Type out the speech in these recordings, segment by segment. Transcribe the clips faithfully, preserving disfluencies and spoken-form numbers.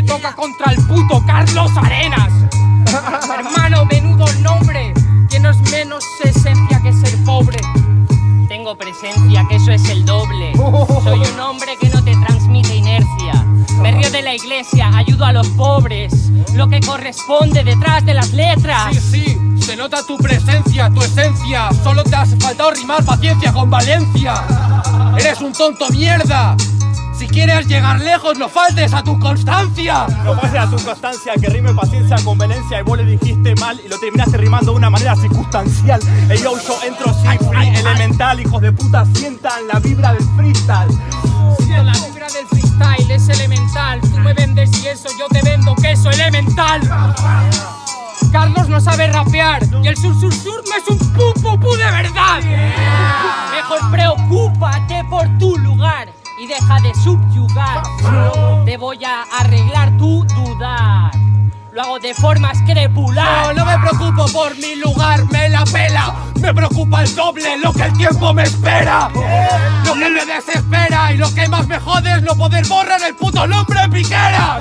me toca contra el puto Carlos Arenas. Hermano, menudo nombre. Tienes menos esencia que ser pobre. Tengo presencia, que eso es el doble. Soy un hombre que no te transmite inercia. Me río de la iglesia, ayudo a los pobres. Lo que corresponde detrás de las letras. Sí, sí, se nota tu presencia, tu esencia. Solo te has faltado rimar paciencia con Valencia. Eres un tonto mierda. Si quieres llegar lejos, no faltes a tu constancia. No faltes a tu constancia, que rime paciencia con Valencia. Y vos le dijiste mal y lo terminaste rimando de una manera circunstancial. Ey, yo, yo entro sin free, elemental. Hijos de puta, sientan la vibra del freestyle. Siento la vibra del freestyle, es elemental. Tú me vendes y eso, yo te vendo queso elemental. Carlos no sabe rapear y el sur sur sur no es un pu pu pu de verdad. Mejor preocúpate por tu lugar y deja de subyugar. Te voy a arreglar tu dudar. Lo hago de forma escrepular. No, no me preocupo por mi lugar, me la pela. Me preocupa el doble lo que el tiempo me espera. Lo que me desespera y lo que más me jode es no poder borrar el puto nombre Piquera.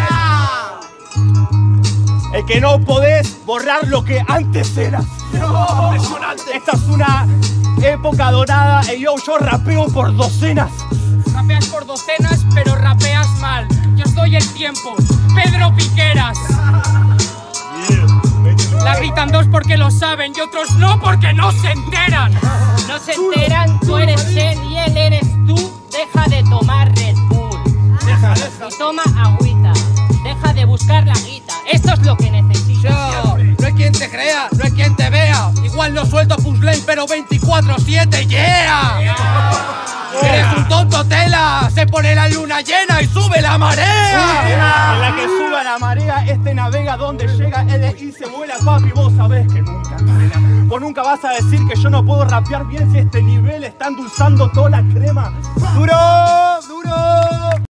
Es que no podés borrar lo que antes eras. Impresionante. Esta es una época dorada. Y yo, yo rapeo por docenas. Rapeas por docenas, pero rapeas mal. Yo os doy el tiempo. Pedro Piqueras. La gritan dos porque lo saben y otros no porque no se enteran. No se enteran, tú eres él y él eres tú. Deja de tomar Red Bull. Deja, deja. Y toma agüita. Deja de buscar la guita. Esto es lo que necesitas. Yo, no hay quien te crea, no hay quien te vea. Igual no suelto puzzle, pero veinticuatro siete, yeah. Eres un tonto tela, se pone la luna llena y sube la marea. En la que suba la marea, este navega donde llega él y se vuela, papi. Vos sabés que nunca, vos nunca vas a decir que yo no puedo rapear bien si este nivel está endulzando toda la crema. ¡Duro! ¡Duro!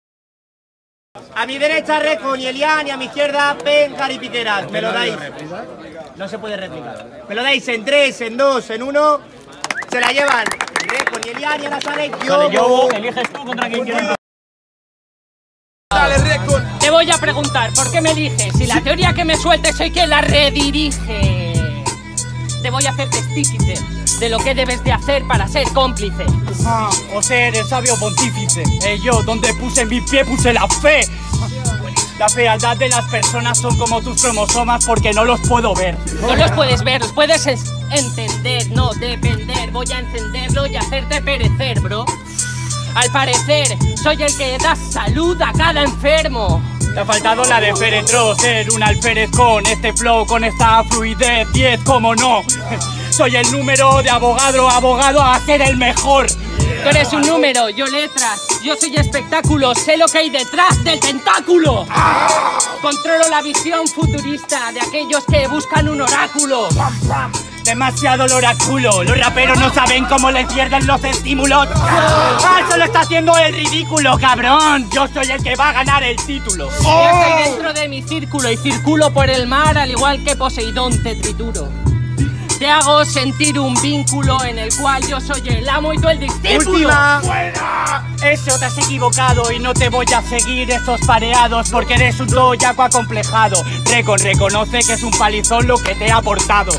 A mi derecha Recon y Elian y a mi izquierda Pencar y Piqueras. ¿Me lo dais? No se puede replicar. Me lo dais en tres, en dos, en uno. Se la llevan Recon y Elian y ahora sale yo. Yo, eliges tú contra quien quieras. Dale, Recon. Te voy a preguntar, ¿por qué me eliges? Si la teoría que me sueltes soy quien la redirige. Te voy a hacer testífice de lo que debes de hacer para ser cómplice. Ah, o ser el sabio pontífice. Eh, yo, donde puse mi pie, puse la fe. La fealdad de las personas son como tus cromosomas porque no los puedo ver. No los puedes ver, los puedes entender, no depender. Voy a encenderlo y hacerte perecer, bro. Al parecer, soy el que da salud a cada enfermo. Te ha faltado la de féretro, ser un alférez con este flow, con esta fluidez, diez, cómo no. Soy el número de abogado, abogado a ser el mejor. Tú eres un número, yo letras. Yo soy espectáculo, sé lo que hay detrás del tentáculo. Controlo la visión futurista de aquellos que buscan un oráculo. Demasiado el oráculo, los raperos no saben cómo les pierden los estímulos. ¡Ah, solo está haciendo el ridículo, cabrón! Yo soy el que va a ganar el título. Yo estoy dentro de mi círculo y circulo por el mar al igual que Poseidón te trituro. Te hago sentir un vínculo en el cual yo soy el amo y tú el discípulo. ¡Última! ¡Buena! Eso te has equivocado y no te voy a seguir esos pareados porque eres un toyaco acomplejado. Recon, reconoce que es un palizón lo que te he aportado.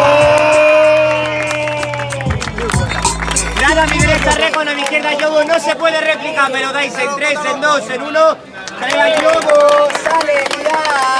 Nada, a mi derecha Recon, a mi izquierda Yobo. No se puede replicar, me lo dais en tres, en dos, en uno. ¡Sale Yobo! ¡Sale ya!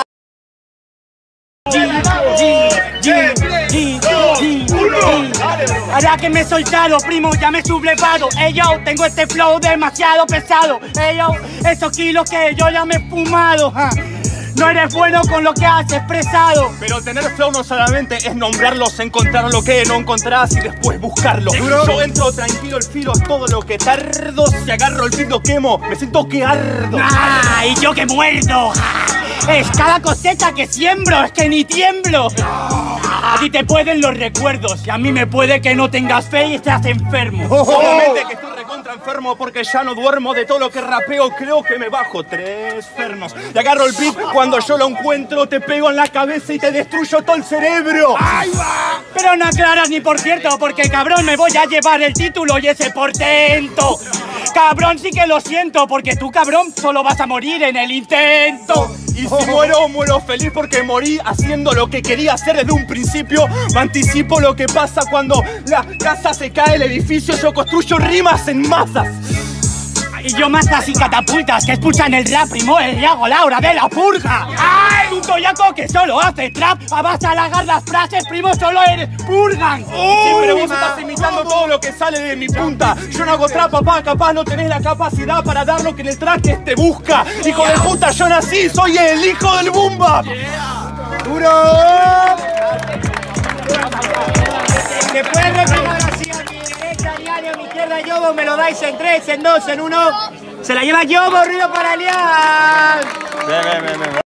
Ahora que me he soltado, primo, ya me he sublevado. Ey yo, tengo este flow demasiado pesado. Ey yo, esos kilos que yo ya me he fumado. Ja. No eres bueno con lo que has expresado. Pero tener flow no solamente es nombrarlos, encontrar lo que no encontrarás y después buscarlo. Yo entro tranquilo, el filo es todo lo que tardo. Si agarro el beat lo quemo, me siento que ardo. ¡Ah! Y yo que muerdo. Es cada cosecha que siembro, es que ni tiemblo. A ti te pueden los recuerdos y a mí me puede que no tengas fe y estés enfermo. Obviamente que estoy recontra enfermo porque ya no duermo. De todo lo que rapeo creo que me bajo tres fernos. Y agarro el beat cuando yo lo encuentro, te pego en la cabeza y te destruyo todo el cerebro. ¡Ahí va! Pero no aclaras ni por cierto porque cabrón me voy a llevar el título y ese portento. Cabrón, sí que lo siento, porque tú, cabrón, solo vas a morir en el intento. Y si muero, muero feliz porque morí haciendo lo que quería hacer desde un principio. Me anticipo lo que pasa cuando la casa se cae, el edificio. Yo construyo rimas en masas. Y yo masas y catapultas que expulsan el rap, primo, el Iago Laura de la purga. ¡Ay! Un toyaco que solo hace trap, a base a halagar las frases, primo, solo eres purgan. Sí, pero vos estás imitando todo lo que sale de mi punta. Yo no hago trap, papá, capaz no tenés la capacidad para dar lo que en el track te busca. Hijo de puta, yo nací, soy el hijo del boom bap. ¡Duro! ¿Se puede repetir así a mi derecha, Liani, a mi izquierda, Yobo? Me lo dais en tres, en dos, en uno. Se la lleva Yobo, ruido para Lian.